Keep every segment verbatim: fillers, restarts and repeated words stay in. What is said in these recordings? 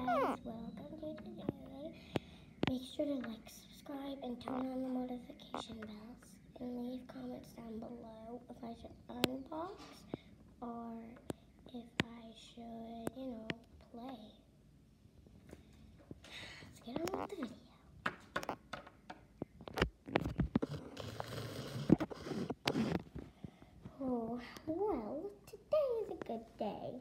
guys, welcome to today. Make sure to like, subscribe, and turn on the notification bells. And leave comments down below if I should unbox or if I should, you know, play. Let's get on with the video. Oh, well, today is a good day.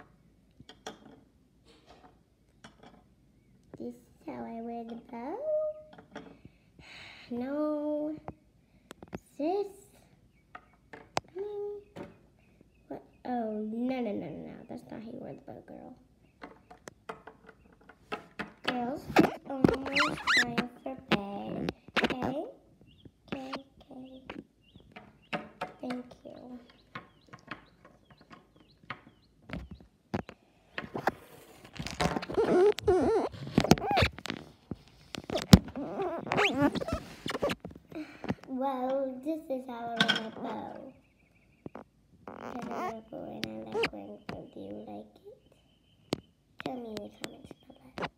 This is how I wear the bow. No. Sis. I mean, what? Oh, no, no, no, no. That's not how you wear the bow, girl. Girls, it's almost time for bed. Okay? Okay, okay. Thank you. Well, this is how I wear my bow. Because I love it and I like wearing it. Do you like it? Tell me in the comments below.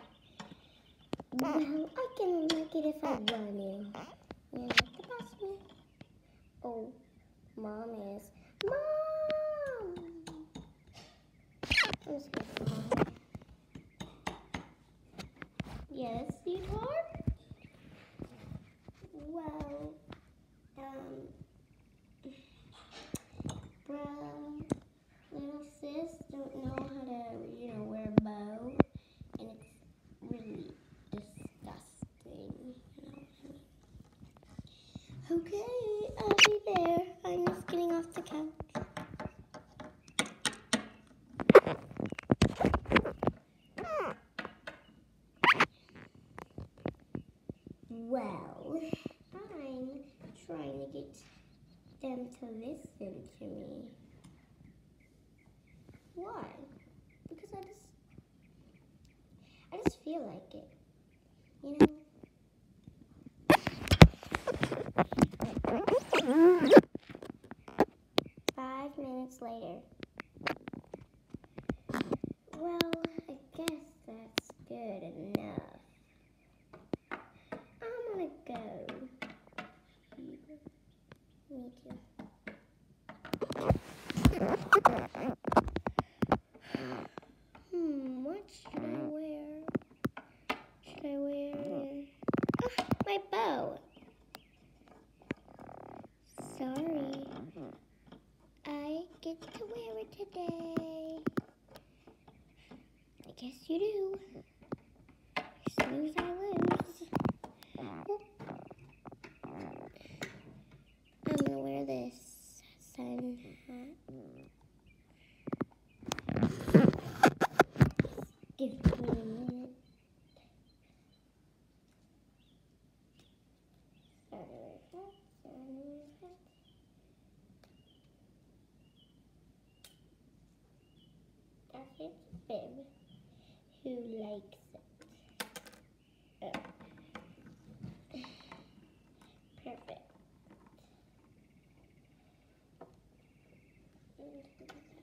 Well, I can like it if I want to. You like the boss man? Oh, Mom is. Mom! I'm just kidding, Mom. Yes, sweetheart? Well, um, bruh, little sis don't know how to, you know, wear a bow, and it's really disgusting, you know what I mean? Okay, I'll be there. I'm just getting off the couch. Well, I'm trying to get them to listen to me. Why? Because I just, I just feel like it, you know? Five minutes later. Well, I guess that's good enough. I'm gonna go. Me too. Hmm, what should I wear? Should I wear... Oh, my bow. Sorry. I get to wear it today. I guess you do. Snooze, I lose. I'm gonna wear this sun hat. Give me a minute. Sun hat, sun hat. That's it, Bib, who likes it. Oh. Perfect.